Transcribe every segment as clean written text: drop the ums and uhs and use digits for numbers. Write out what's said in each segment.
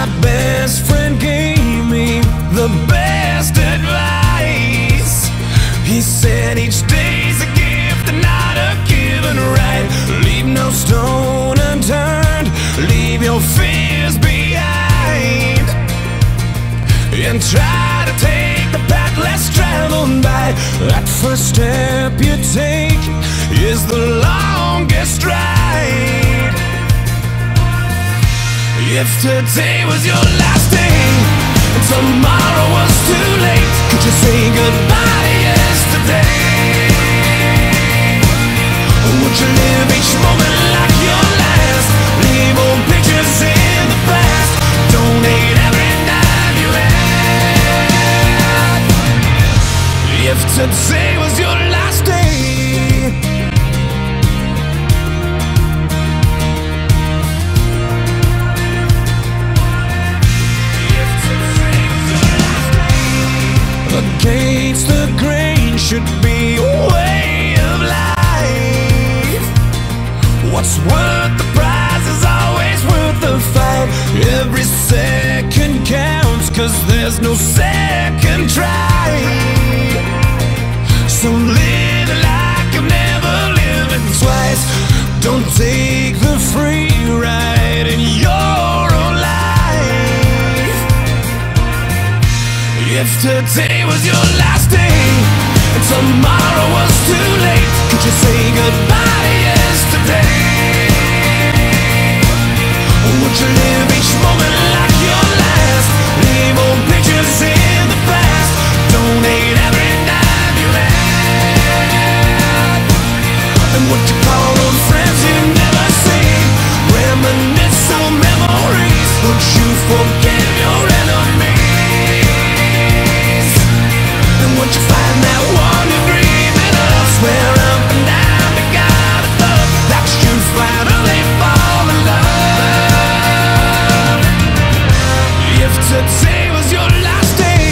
best friend gave me the best advice. He said each day's a gift and not a given right. Leave no stone unturned, leave your fears behind, and try to take the path less traveled by. That first step you take is the longest ride. If today was your last day and tomorrow was too late, could you say goodbye to yesterday? Or would you live each moment like your last? Leave old pictures in the past, donate every dime you had. If today was your last day, against the grain should be a way of life. What's worth the prize is always worth the fight. Every second counts, 'cause there's no second try. So live like you've never lived twice. Don't take the free ride in your own life. If today was your last day and tomorrow was too late, could you say goodbye to yesterday? Or would you live each moment like your last? Leave old pictures in the past, donate every dime you had. And would you call those friends you've never seen? Reminisce on memories. Would you forgive your enemies? And would you find that one you're dreaming of? Swear up and down to God above that you'd finally fall in love. If today was your last day,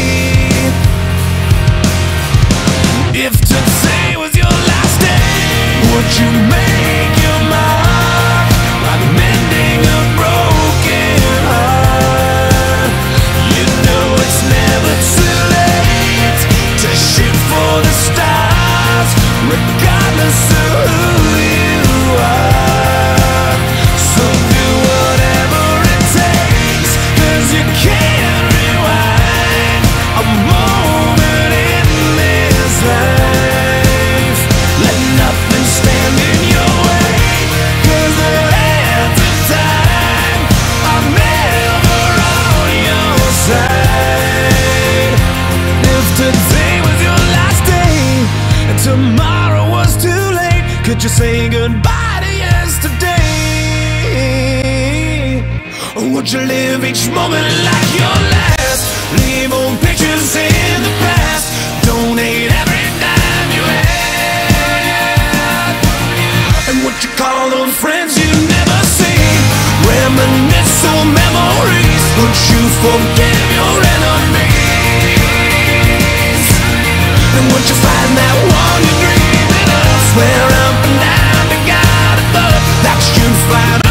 if today was your last day, would you make your mark like mending a broken heart? You know it's never too late to shoot for the stars, regardless of who you are. So do whatever it takes, 'cause you can't rewind a moment in this life. Let nothing stand in your way, 'cause the hands of time are never on your side. If today was your last day and tomorrow was too late, could you say goodbye to yesterday? Or would you live each moment like your last? Leave old pictures in the past, donate every dime you had. And would you call those friends you never see? Reminisce on memories. Would you forgive your enemies? And would you find that one you're dreaming of? Swear up and down to God above that you'd find